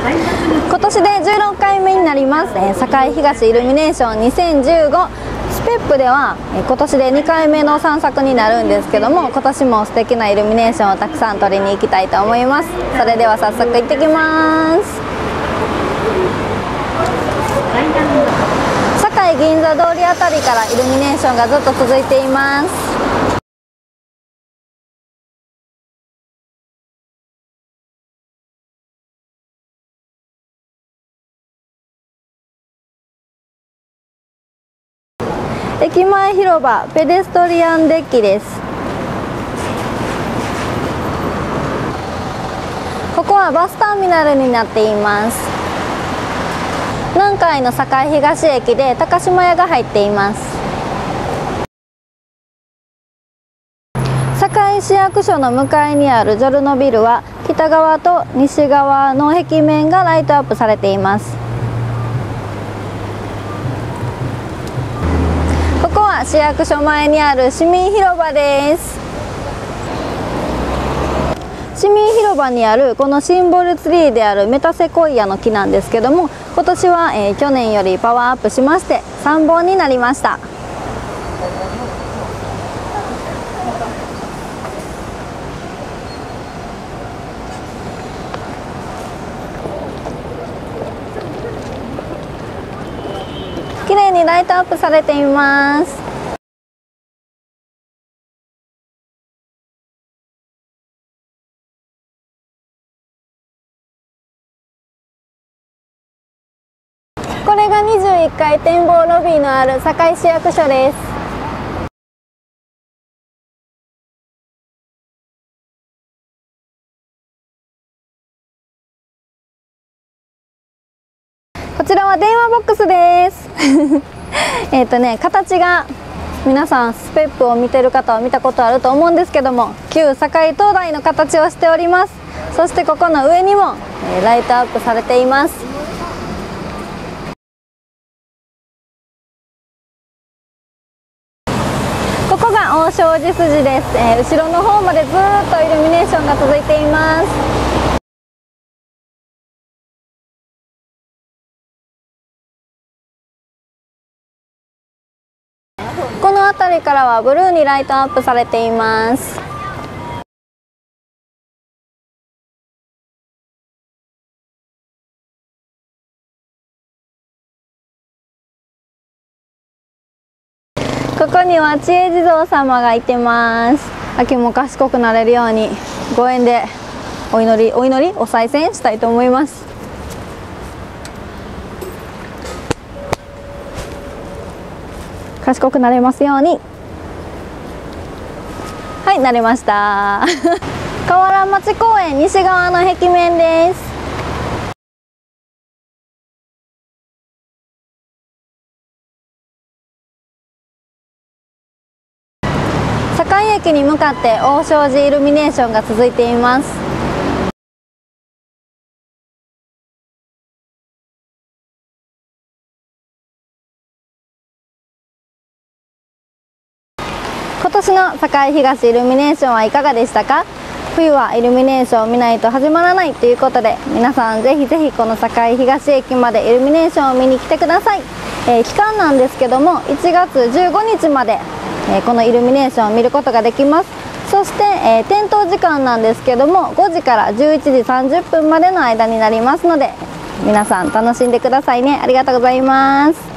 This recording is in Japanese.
今年で16回目になります、栄東イルミネーション2015スペップでは今年で2回目の散策になるんですけども、今年も素敵なイルミネーションをたくさん撮りに行きたいと思います。それでは早速行ってきます。堺銀座通りあたりからイルミネーションがずっと続いています。駅前広場ペデストリアンデッキです。ここはバスターミナルになっています。南海の栄東駅で高島屋が入っています。堺市役所の向かいにあるジョルノビルは北側と西側の壁面がライトアップされています。ここは市役所前にある市民広場です。市民広場にあるこのシンボルツリーであるメタセコイアの木なんですけども、今年は、去年よりパワーアップしまして3本になりました。綺麗にライトアップされています。これが21階展望ロビーのある堺市役所です。こちらは電話ボックスです形が皆さんスペップを見てる方は見たことあると思うんですけども、旧堺灯台の形をしております。そしてここの上にもライトアップされています。ここが大正寺筋です。後ろの方までずっとイルミネーションが続いています。この辺りからはブルーにライトアップされています。ここには知恵地蔵様がいてます。秋も賢くなれるようにご縁でお祈りお賽銭したいと思います。賢くなれますように。はい、なれました河原町公園西側の壁面です。堺駅に向かって大正寺イルミネーションが続いています。今年の堺東イルミネーションはいかがでしたか？冬はイルミネーションを見ないと始まらないということで、皆さんぜひぜひこの堺東駅までイルミネーションを見に来てください。期間なんですけども1月15日まで、このイルミネーションを見ることができます。そして、点灯時間なんですけども5時から11時30分までの間になりますので、皆さん楽しんでくださいね。ありがとうございます。